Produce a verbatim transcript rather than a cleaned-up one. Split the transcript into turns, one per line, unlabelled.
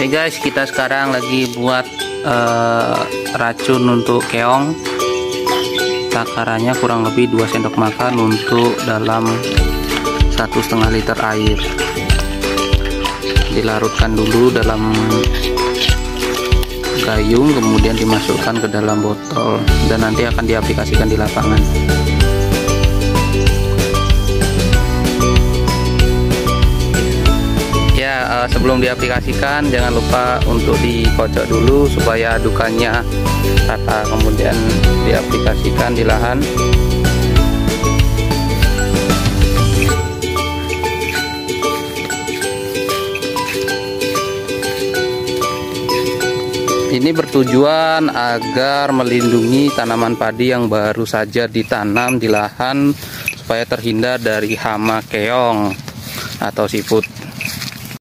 Oke guys, kita sekarang lagi buat uh, racun untuk keong. Takarannya kurang lebih dua sendok makan untuk dalam satu setengah liter air. Dilarutkan dulu dalam gayung, kemudian dimasukkan ke dalam botol dan nanti akan diaplikasikan di lapangan. Ya, sebelum diaplikasikan jangan lupa untuk dikocok dulu supaya adukannya rata, kemudian diaplikasikan di lahan. Ini bertujuan agar melindungi tanaman padi yang baru saja ditanam di lahan supaya terhindar dari hama keong atau siput.